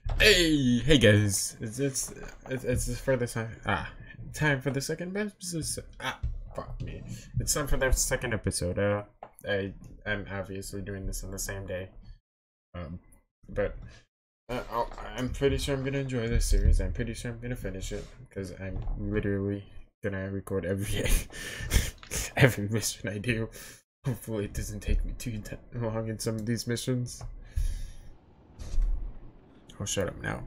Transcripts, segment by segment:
Hey guys! It's for the time for the second episode. Fuck me! It's time for the second episode. I'm obviously doing this on the same day. But I'm pretty sure I'm gonna enjoy this series. I'm pretty sure I'm gonna finish it because I'm literally gonna record every every mission I do. Hopefully, it doesn't take me too long in some of these missions. I'll shut up now.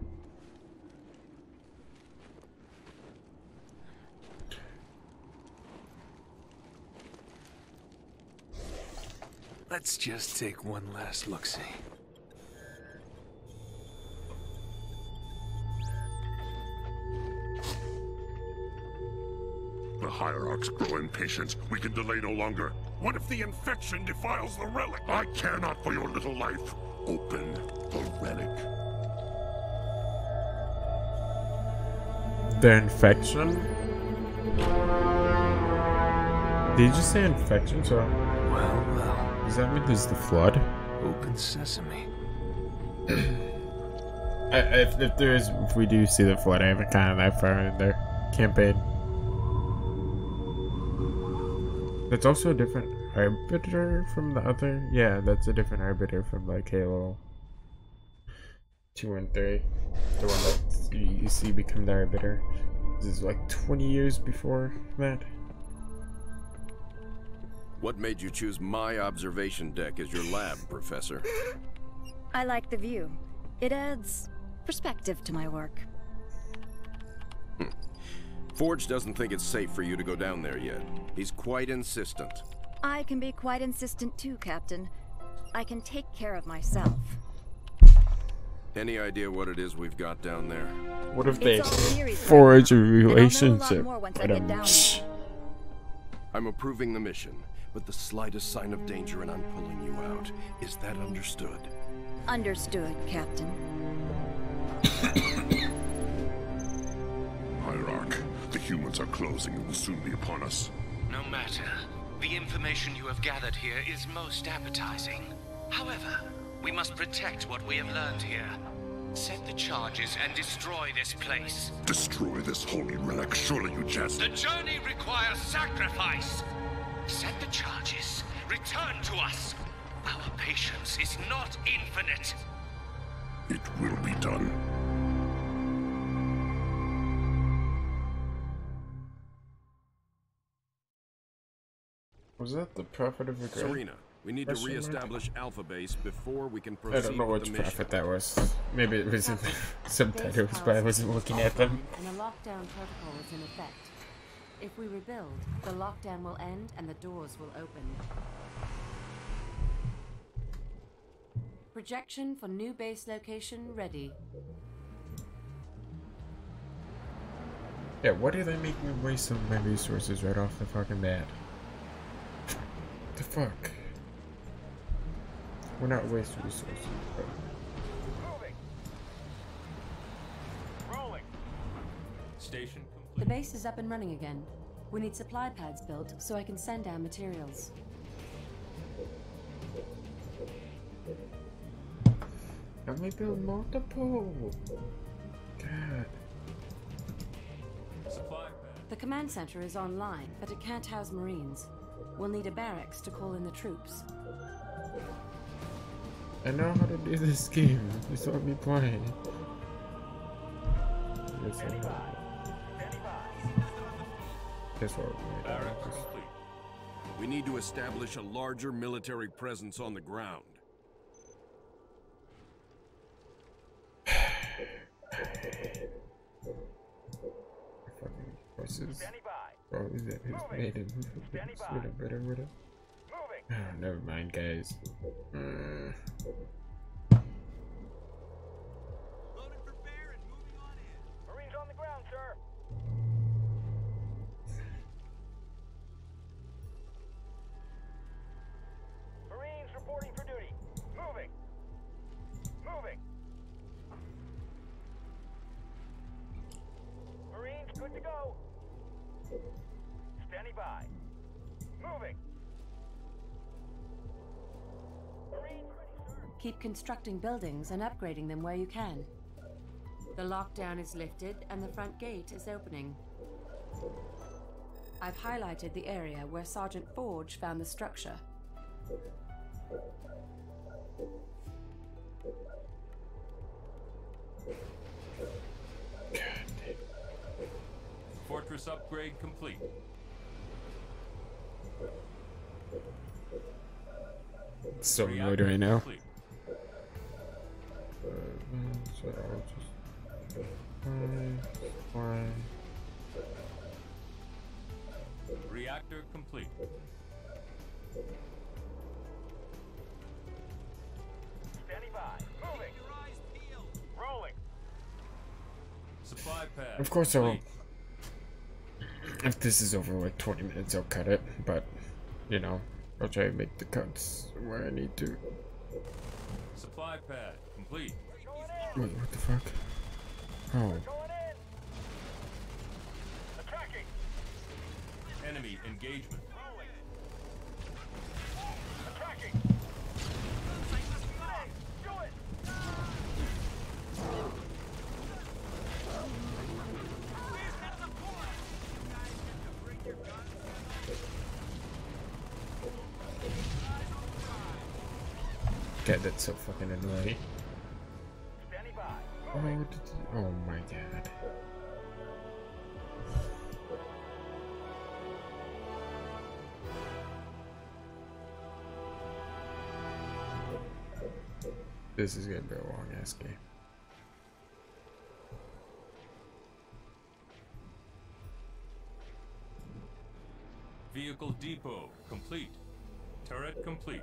Let's just take one last look-see. The Hierarchs grow impatient. We can delay no longer. What if the infection defiles the relic? I care not for your little life. Open the relic. The infection? Did you just say infection? So, Well. does that mean there's the flood? Open sesame. If we do see the flood, I haven't gotten that far in their campaign. That's also a different arbiter from the other. Yeah, that's a different arbiter from like Halo 2 and 3. The one that you see become the arbiter. This is like 20 years before that. What made you choose my observation deck as your lab, Professor? I like the view. It adds perspective to my work. Forge doesn't think it's safe for you to go down there yet. He's quite insistent. I can be quite insistent too, Captain. I can take care of myself. Any idea what it is we've got down there? What if they It's all theories right forge a now, and I'll know a lot relationship? more once I get down there. I'm approving the mission, but the slightest sign of danger and I'm pulling you out. Is that understood? Understood, Captain. Hierarch, the humans are closing and will soon be upon us. No matter. The information you have gathered here is most appetizing. However, we must protect what we have learned here. Set the charges and destroy this place. Destroy this holy relic. Surely you jest. The journey requires sacrifice. Set the charges. Return to us. Our patience is not infinite. It will be done. Was that the Prophet of Regret? Serena, we need to re-establish Alpha Base before we can I proceed don't know with which the mission. prophet that was. Maybe it was in the subtitles, but I wasn't looking at them. And a lockdown protocol is in effect. If we rebuild, the lockdown will end and the doors will open. Projection for new base location ready. Yeah, why do they make me waste some of my resources right off the fucking bat? The fuck? We're not wasting resources. Station The base is up and running again. We need supply pads built so I can send down materials. Can we build multiple? God. supply pad. The command center is online, but it can't house Marines. We'll need a barracks to call in the troops. I know how to do this game. You saw me playing. Yes, I know. Guess what? Barracks complete. We need to establish a larger military presence on the ground. Fucking horses. Oh, is that his maiden? With him. Oh, never mind, guys. Loading for bear and moving on in. Marines on the ground, sir. Marines reporting for duty. Moving. Moving. Marines good to go. Standing by. Moving. Marines ready, sir. Keep constructing buildings and upgrading them where you can. The lockdown is lifted and the front gate is opening. I've highlighted the area where Sergeant Forge found the structure. Fortress upgrade complete. It's so annoyed right now. So I'll just fine. Reactor complete. Standing by. Moving. Rolling. Supply pad. Of course I will. If this is over like 20 minutes, I'll cut it. But, you know, I'll try to make the cuts where I need to. Supply pad complete. Wait, what the fuck? Oh. Going in. Attacking. Enemy engagement. Rolling. Attacking. Do it. God, that's so fucking annoying. Standing by. Oh my god. This is gonna be a long ass game. Vehicle depot complete. Turret complete.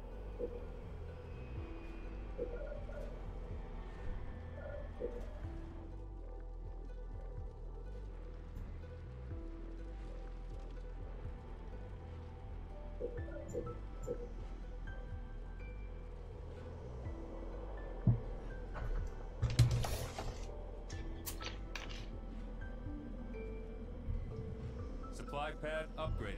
Supply pad upgraded.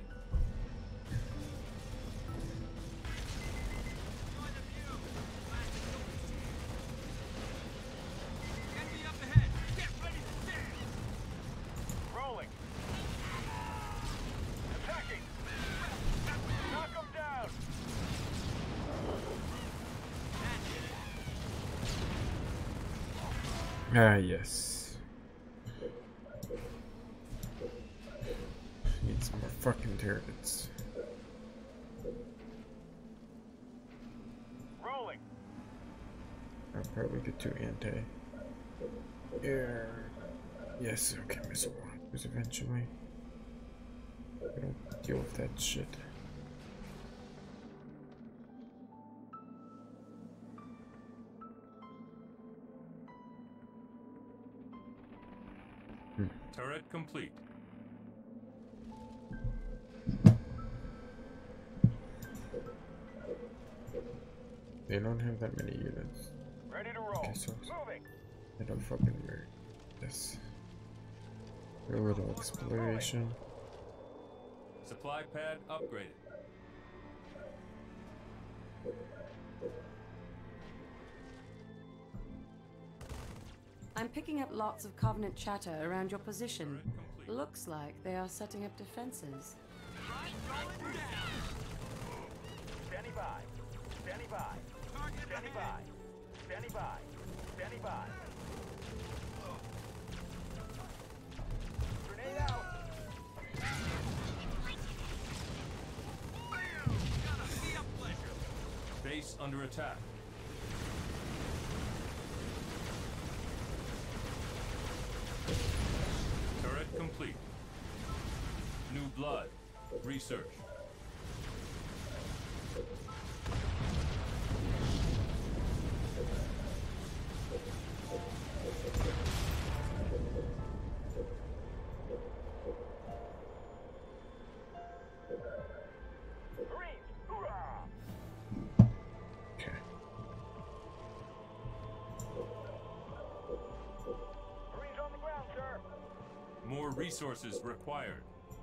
Rolling. Attacking. Knock them down. Ah, yes. Need some more fucking turrets. Rolling. I'll probably get two anti. Yeah. Yes, okay, missile launchers eventually. I don't deal with that shit. Turret complete. They don't have that many units. Ready to roll. Okay, so Moving. I don't fucking worry. Yes. A little exploration. Supply pad upgraded. I'm picking up lots of Covenant chatter around your position. Looks like they are setting up defenses. Standing by. Standing by. Standing by. Standing by. Standing by. Grenade out. Base under attack. Turret complete. New blood. Research. Marines, hoorah! Okay. Marines on the ground, sir. More resources required.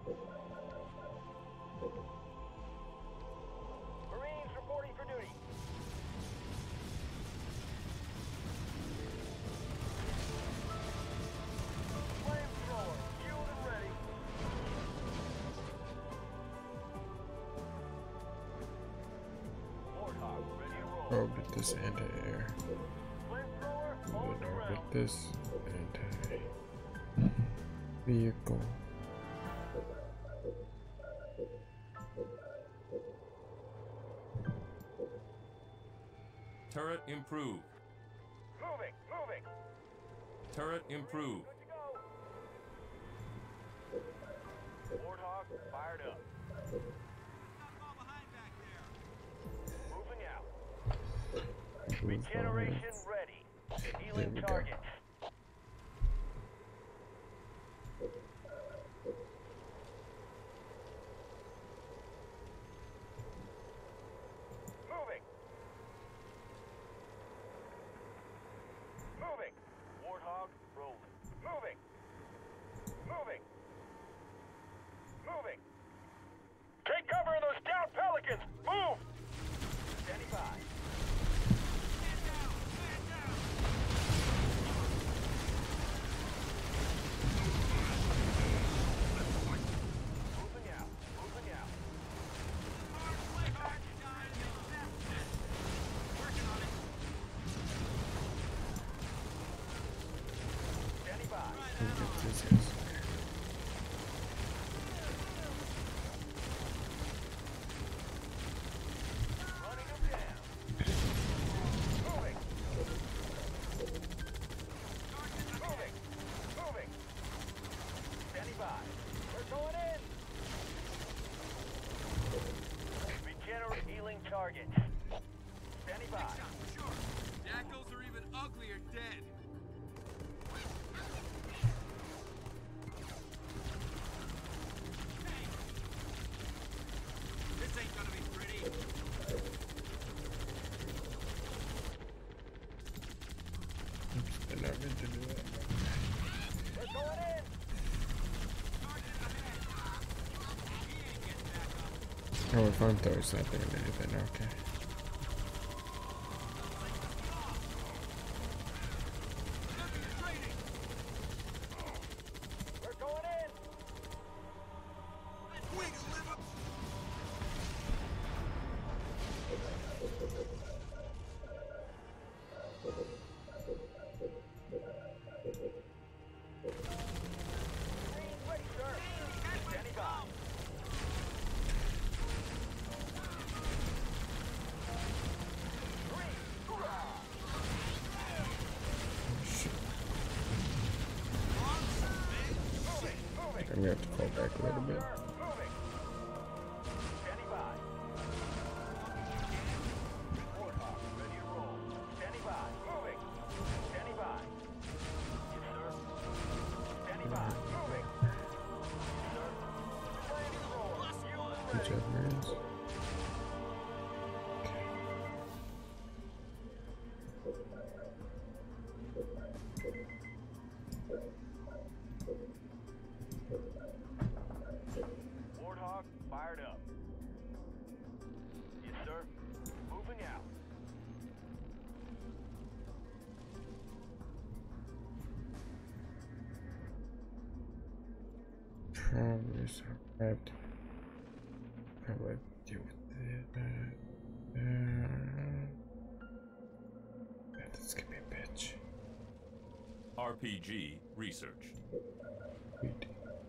Marines reporting for duty. orbit this anti-air. Then orbit this anti-vehicle. Turret improved. Moving. Turret improved. Good to go. Warthog fired up. Moving out. Regeneration ready. Healing target. Moving. Warthog rolling. Moving. Take cover of those down pelicans. Move. Standing by. Moving out. Working on it. Standing by. Running them down. Moving. Standing by. We're going in. Regenerate healing target. Standing by. Sure. Jackals are even uglier dead. This ain't gonna be pretty. Oops, I never meant to do that. We're going in. Oh, if I'm throwing not doing anything, okay. We're going in. Ready, sir. Standing by. I'm gonna have to fall back a little bit. Moving. Standing by. Warthog, ready to roll. Standing by. Moving. Standing by. Yes, sir. Standing by. Moving. Yes, sir. Ready to roll. Good job, Marines. Warthog fired up. Yes, sir. Moving out. Probably survived. How do I deal with it? That's gonna be a bitch. RPG research. Wait.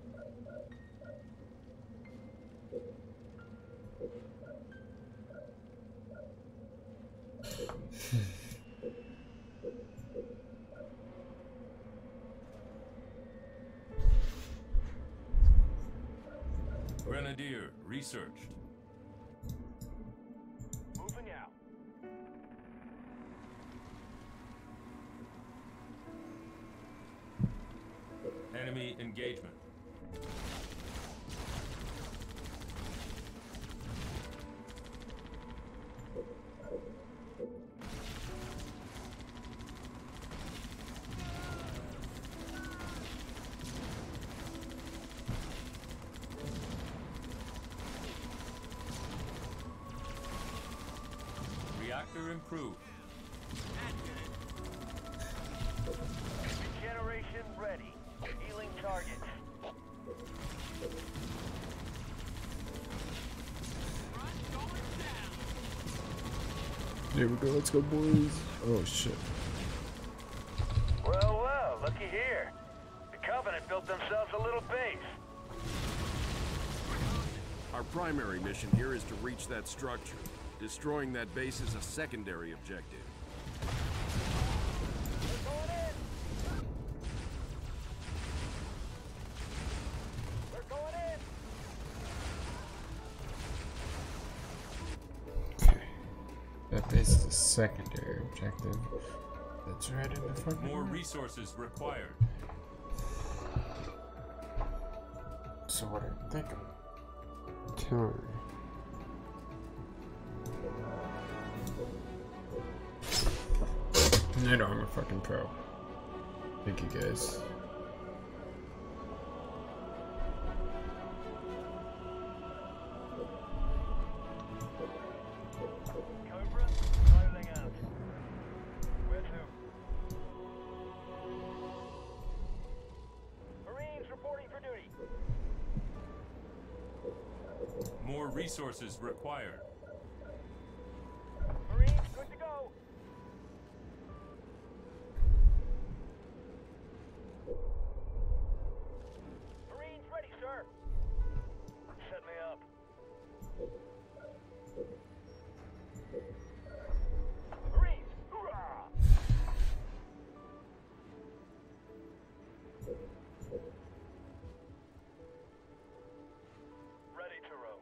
Grenadier researched. Moving out. Enemy engagement. Reactor improved. Regeneration ready. Healing target. Here we go, let's go, boys. Oh shit. Well, well, looky here. The Covenant built themselves a little base. Our primary mission here is to reach that structure. Destroying that base is a secondary objective. We're going in! We're going in! Okay. That base is a secondary objective. That's right in the fucking More room. resources required. So what I'm thinking. Artillery. I know I'm a fucking pro. Thank you guys. Cobra, rolling out. Where to? Marines reporting for duty. More resources required. Marines, good to go. Marines ready, sir. Set me up. Marines, hoorah! Ready to roll.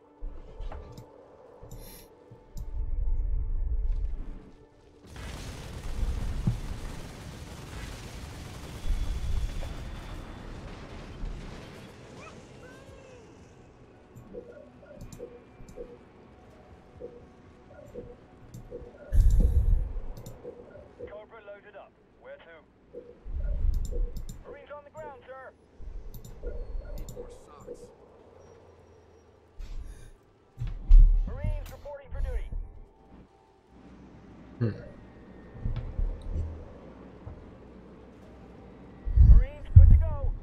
Cobra loaded up. Where to? Marines on the ground, sir. Need more socks. Marines reporting for duty. Marines, good to go.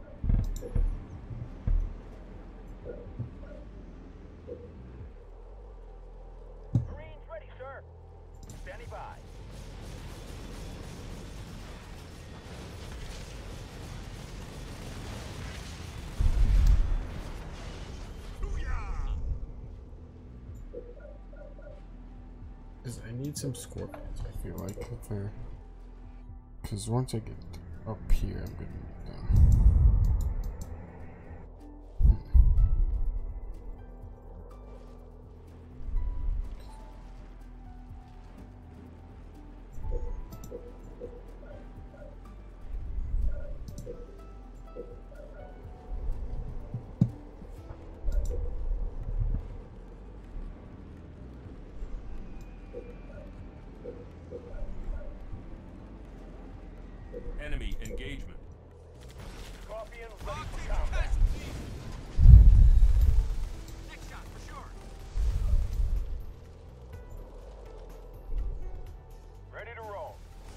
Marines ready, sir. Standing by. Cause I need some scorpions, I feel like, if I... Cause once I get up here, I'm gonna need them. Enemy engagement. Scorpion ready for combat. Next shot, for sure. Ready to roll.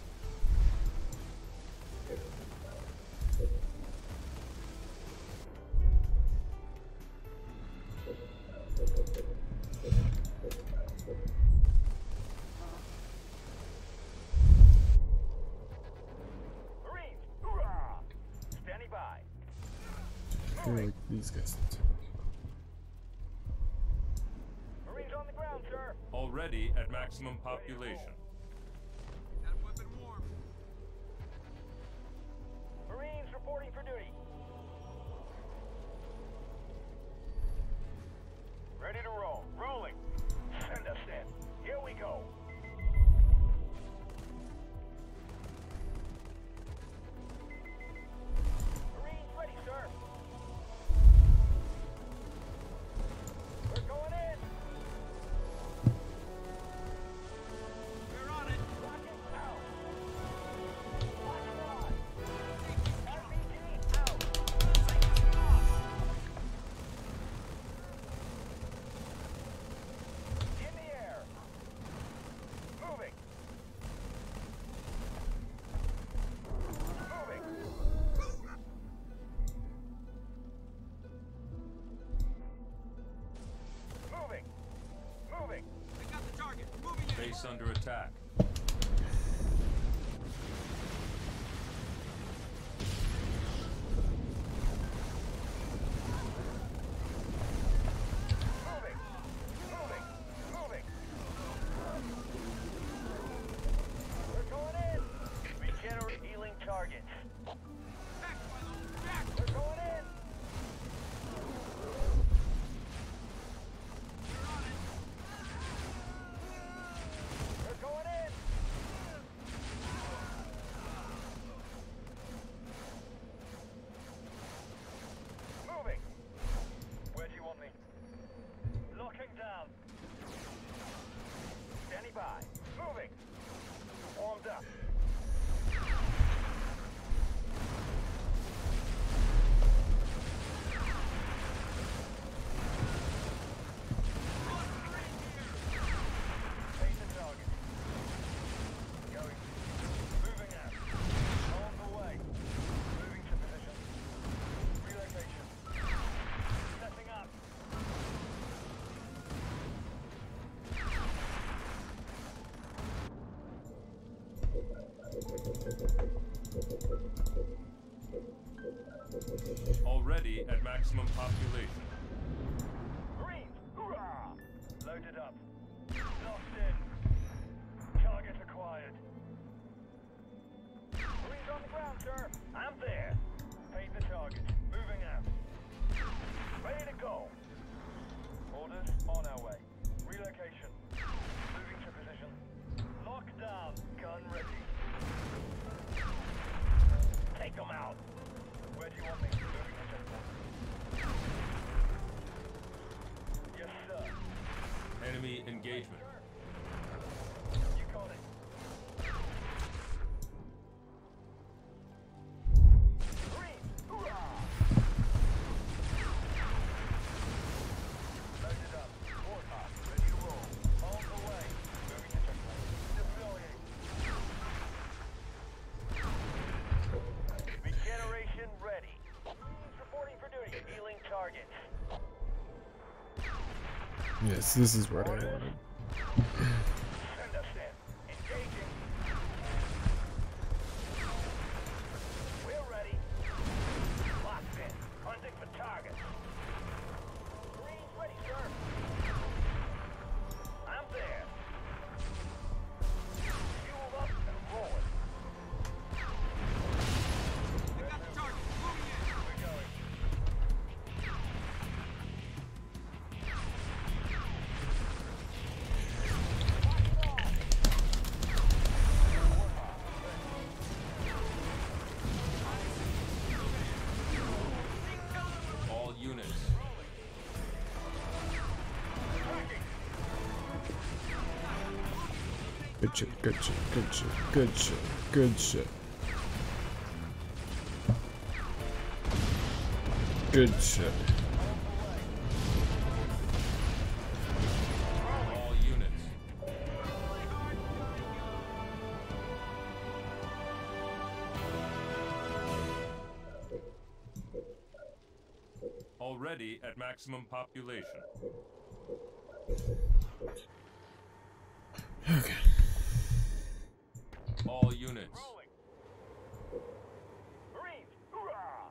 Marines, hoorah! Standing by. I feel like these guys. Marines on the ground, sir. Already at maximum population. That weapon warm. Marines reporting for duty. Ready to roll. Rolling. Send us in. Here we go. Marines ready, sir. We're going in. We're on it. Rocket out. Rocket on. RPG out. In the air. Moving. Moving. Moving. Moving. We got the target. Moving in. Base under attack. targets. They're going in. They're going in. Moving. Where do you want me? Locking down. Standing by. Moving. Warmed up. Face the target. Going. Moving out. On the way. Moving to position. Relocation. Setting up. Already at maximum population. Marines, hoorah! Loaded up. Locked in. Target acquired. Marines on the ground, sir. I'm there. Paid the target. Moving out. Ready to go. Orders on our way. Relocation. Moving to position. Lock down. Gun ready. Take them out. Where do you want me? Moving to checkpoint. Yes, sir. Enemy engagement. You got it. Marines, hoorah! Loaded up. Warthog, ready to roll. On the way. Moving to checkpoint. Deploying. Regeneration ready. Marines reporting for duty. Healing targets. Yes, this is what I wanted. Send us in. Engaging. We're ready. Locked in. Hunting for targets. Marines ready, sir. I'm there. Fueled up and rolling. We got the target. Moving in. We're going. All units. Good shit, good shit, good shit, good shit, good shit. Good shit. All units. Already at maximum population. Okay. All units. Marines, hoorah!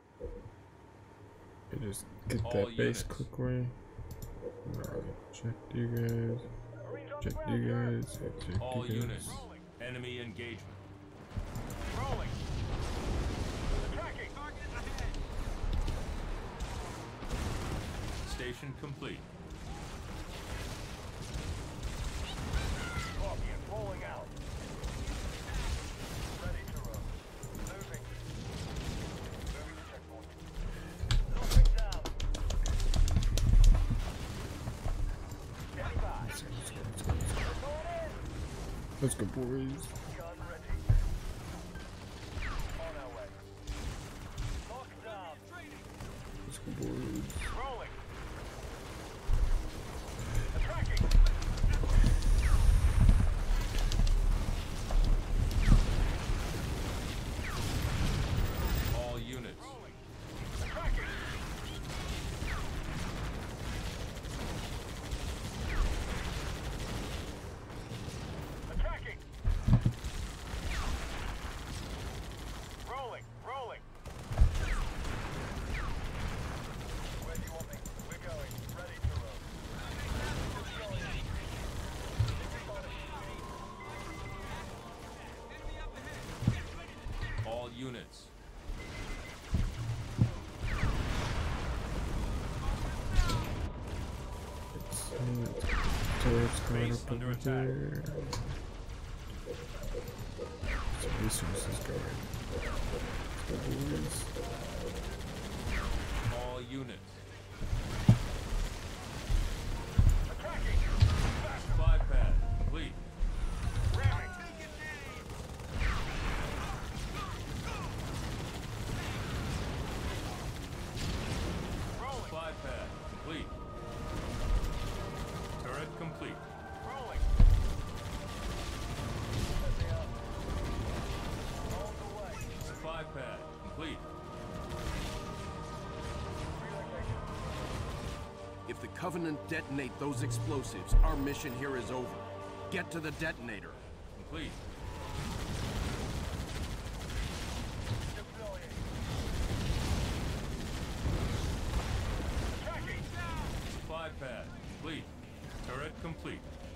I just get All that base units. quickly. Check you guys. Marines on Check the you ground, guys. Check All you guys. units. Enemy engagement. sir. Rolling. Attacking. Target ahead. Station complete. Scorpion rolling out. Ready to run. Moving. Moving to checkpoint. Locking down. Standing by. Going in. Let's go, boys. Gun ready. On our way. Lock down. Let's go, boys. Rolling. Attacking. All units. Attacking. Attacking. units. Turrets going Base up under over attack. here. Some resources going. Let's go, boys. All units. Supply pad complete. Supply pad complete. Turret complete. Supply pad complete. If the Covenant detonate those explosives, our mission here is over. Get to the detonator. Complete. Supply pad complete. Turret complete.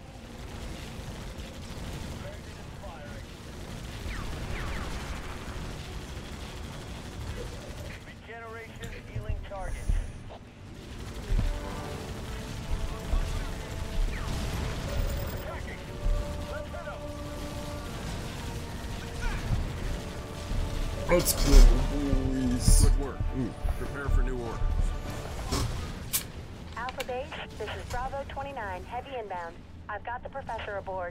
Regeneration healing target. Attacking. Let's hit 'em. Let's go, boys. Good work. Prepare for new orders. Alpha Base, this is Bravo 29, heavy inbound. I've got the professor aboard.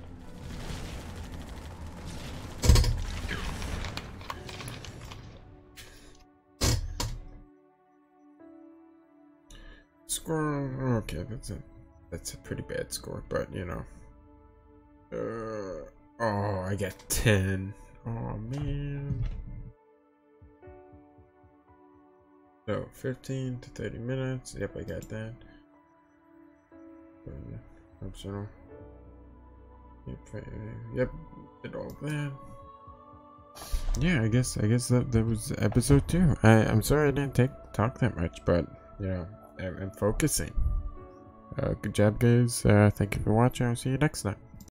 Score. Okay, that's a pretty bad score, but you know. Oh, I got 10. Oh man. So 15 to 30 minutes. Yep, I got that. Optional. Yep, did all that. Yeah, I guess that was episode 2. I'm sorry I didn't talk that much, but you know, I'm focusing. Good job, guys. Thank you for watching. I'll see you next time.